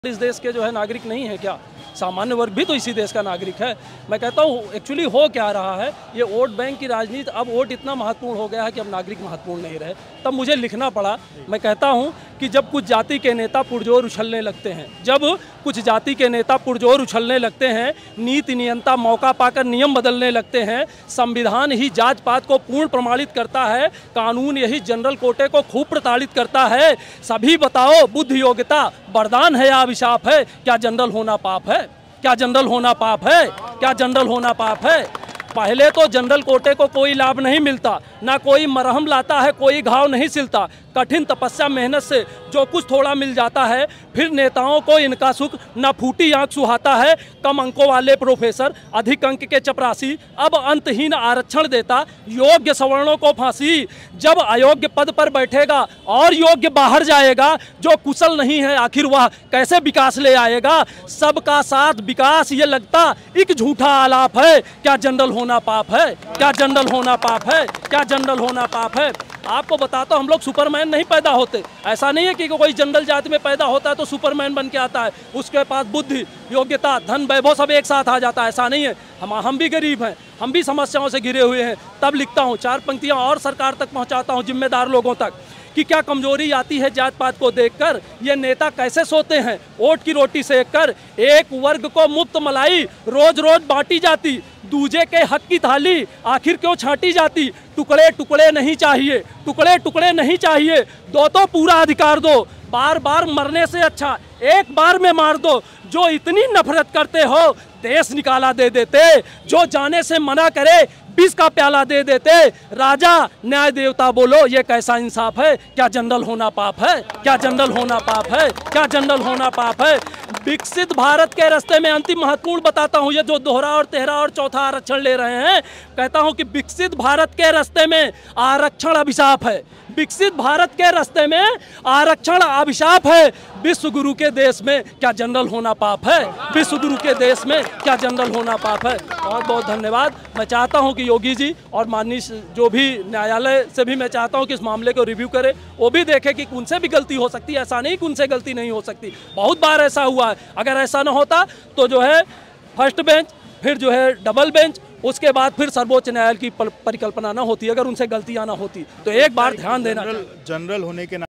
इस देश के जो है नागरिक नहीं है क्या? सामान्य वर्ग भी तो इसी देश का नागरिक है। मैं कहता हूँ एक्चुअली हो क्या रहा है, ये वोट बैंक की राजनीति, अब वोट इतना महत्वपूर्ण हो गया है कि अब नागरिक महत्वपूर्ण नहीं रहे। तब मुझे लिखना पड़ा। मैं कहता हूँ कि जब कुछ जाति के नेता पुरजोर उछलने लगते हैं, जब कुछ जाति के नेता पुरजोर उछलने लगते हैं, नीति नियंता मौका पाकर नियम बदलने लगते हैं, संविधान ही जात पात को पूर्ण प्रमाणित करता है, कानून यही जनरल कोटे को खूब प्रताड़ित करता है, सभी बताओ बुद्धि योग्यता वरदान है या अभिशाप है? क्या जनरल होना पाप है? क्या जनरल होना पाप है? क्या जनरल होना पाप है? पहले तो जनरल कोटे को कोई लाभ नहीं मिलता, ना कोई मरहम लाता है, कोई घाव नहीं सिलता, कठिन तपस्या मेहनत से जो कुछ थोड़ा मिल जाता है, फिर नेताओं को इनका सुख ना फूटी आंख सुहाता है। कम अंकों वाले प्रोफेसर, अधिक अंक के चपरासी, अब अंतहीन आरक्षण देता योग्य सवर्णों को फांसी। जब अयोग्य पद पर बैठेगा और योग्य बाहर जाएगा, जो कुशल नहीं है आखिर वह कैसे विकास ले आएगा? सबका साथ विकास ये लगता एक झूठा आलाप है। क्या जनरल होना पाप है? क्या जनरल होना पाप है? क्या जनरल होना पाप है? आपको बताता हूं, हम लोग सुपरमैन नहीं पैदा होते। ऐसा नहीं है कि कोई जनरल जाति में पैदा होता है तो सुपरमैन बन के आता है, उसके पास बुद्धि योग्यता धन वैभव सब एक साथ आ जाता है। ऐसा नहीं है। हम भी गरीब हैं, हम भी समस्याओं से घिरे हुए हैं। तब लिखता हूँ, चार पंक्तियाँ और सरकार तक पहुँचाता हूँ, जिम्मेदार लोगों तक, कि क्या कमजोरी आती है जात पात को देखकर? ये नेता कैसे सोते हैं वोट की रोटी सेक कर? एक वर्ग को मुफ्त मलाई रोज रोज बांटी जाती, दूजे के हक की थाली आखिर क्यों छांटी जाती? टुकड़े टुकड़े नहीं चाहिए, टुकड़े टुकड़े नहीं चाहिए, दो तो पूरा अधिकार दो। बार बार मरने से अच्छा एक बार में मार दो। जो इतनी नफरत करते हो देश निकाला दे देते, जो जाने से मना करे बीस का प्याला दे देते। राजा न्याय देवता बोलो ये कैसा इंसाफ है? क्या जनरल होना पाप है? क्या जनरल होना पाप है? क्या जनरल होना पाप है? विकसित भारत के रास्ते में अंतिम महत्वपूर्ण बताता हूँ, ये जो दोहरा और तेहरा और चौथा आरक्षण ले रहे हैं, कहता हूँ कि विकसित भारत के रास्ते में आरक्षण अभिशाप है। विकसित भारत के रास्ते में आरक्षण अभिशाप है। विश्व गुरु के देश में क्या जनरल होना पाप है? विश्व गुरु के देश में क्या जनरल होना पाप है? बहुत बहुत धन्यवाद। मैं चाहता हूं कि योगी जी और माननीय जो भी न्यायालय से भी मैं चाहता हूं कि इस मामले को रिव्यू करे, वो भी देखे कि उनसे भी गलती हो सकती है। ऐसा नहीं कि उनसे गलती नहीं हो सकती, बहुत बार ऐसा हुआ है। अगर ऐसा ना होता तो जो है फर्स्ट बेंच, फिर जो है डबल बेंच, उसके बाद फिर सर्वोच्च न्यायालय की परिकल्पना ना होती। अगर उनसे गलतियां ना होती तो एक बार ध्यान देना। जनरल होने के